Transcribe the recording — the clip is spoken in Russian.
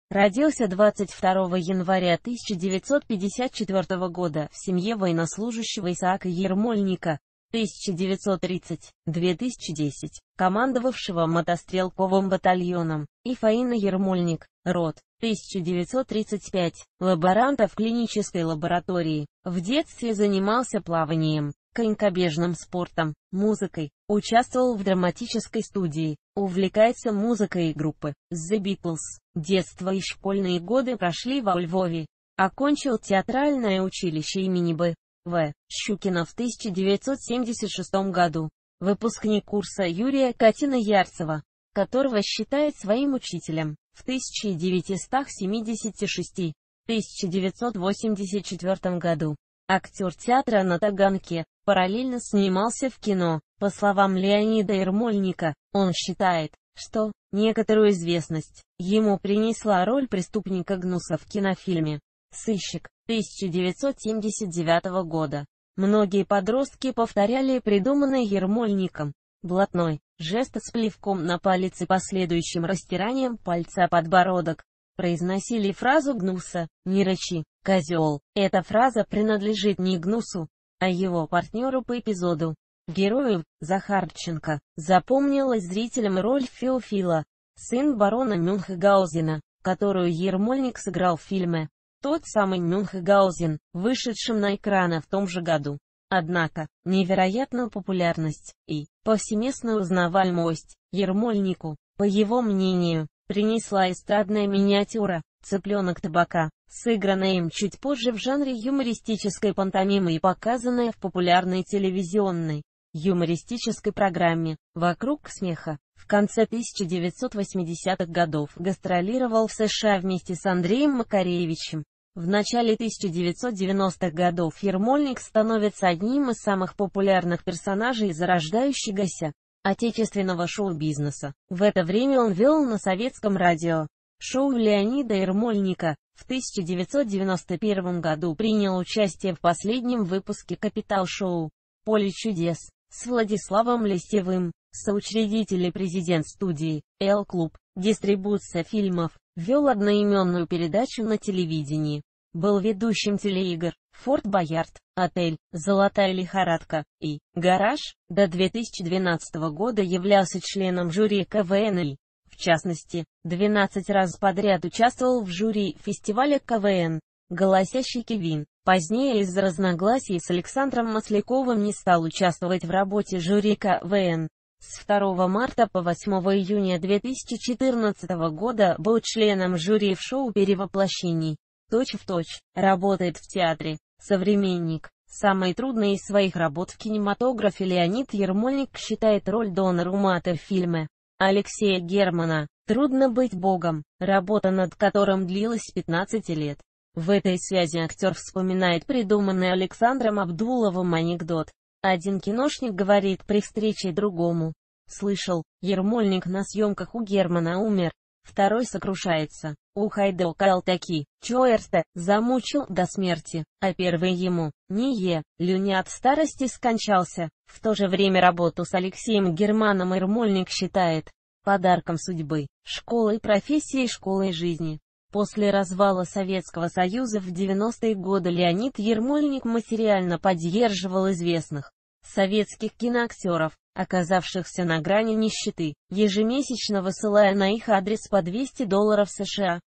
Родился 22 января 1954 года в семье военнослужащего Исаака Ермольника, 1930-2010, командовавшего мотострелковым батальоном, и Фаины Ермольник, род, 1935, лаборанта в клинической лаборатории. В детстве занимался плаванием, конькобежным спортом, музыкой, участвовал в драматической студии, увлекается музыкой группы The Beatles. Детство и школьные годы прошли во Львове. Окончил театральное училище имени Б.В. Щукина в 1976 году. Выпускник курса Юрия Катина-Ярцева, которого считает своим учителем. В 1986-1984 году. Актер театра на Таганке, параллельно снимался в кино. По словам Леонида Ермольника, он считает, что некоторую известность ему принесла роль преступника Гнуса в кинофильме «Сыщик» 1979 года. Многие подростки повторяли придуманный Ермольником блатной жест с плевком на палец и последующим растиранием пальца о подбородок. Произносили фразу Гнуса «Не рычи, козел». Эта фраза принадлежит не Гнусу, а его партнеру по эпизоду. Герою, Захарченко, запомнилась зрителям роль Феофила, сын барона Мюнхгаузена, которую Ермольник сыграл в фильме «Тот самый Мюнхгаузен», вышедшем на экраны в том же году. Однако, невероятную популярность и повсеместную узнаваемость Ермольнику, по его мнению, принесла эстрадная миниатюра «Цыпленок табака», сыгранная им чуть позже в жанре юмористической пантомимы и показанная в популярной телевизионной юмористической программе «Вокруг смеха». В конце 1980-х годов гастролировал в США вместе с Андреем Макаревичем. В начале 1990-х годов Ермольник становится одним из самых популярных персонажей зарождающегося отечественного шоу-бизнеса. В это время он вел на советском радио шоу Леонида Ермольника. В 1991 году принял участие в последнем выпуске «Капитал-шоу» «Поле чудес» с Владиславом Лестевым, соучредитель и президент студии «Л-клуб», дистрибуция фильмов, вел одноименную передачу на телевидении. Был ведущим телеигр «Форт Боярд», «Отель», «Золотая лихорадка» и «Гараж». До 2012 года являлся членом жюри КВН и, в частности, 12 раз подряд участвовал в жюри фестиваля КВН «Голосящий Кевин». Позднее из-за разногласий с Александром Масляковым не стал участвовать в работе жюри КВН. С 2 марта по 8 июня 2014 года был членом жюри в шоу «Перевоплощений». Точь в точь, работает в театре «Современник». Самой трудной из своих работ в кинематографе Леонид Ермольник считает роль Дона Румата в фильме Алексея Германа «Трудно быть Богом», работа над которым длилась 15 лет. В этой связи актер вспоминает придуманный Александром Абдуловым анекдот. Один киношник говорит при встрече другому: «Слышал, Ермольник на съемках у Германа умер». Второй сокрушается: «Ухайдо таки, чоэрста, замучил до смерти», а первый ему: «Не Люня от старости скончался». В то же время работу с Алексеем Германом Ермольник считает подарком судьбы, школой профессии и школой жизни. После развала Советского Союза в 90-е годы Леонид Ермольник материально поддерживал известных советских киноактеров, оказавшихся на грани нищеты, ежемесячно высылая на их адрес по $200 США.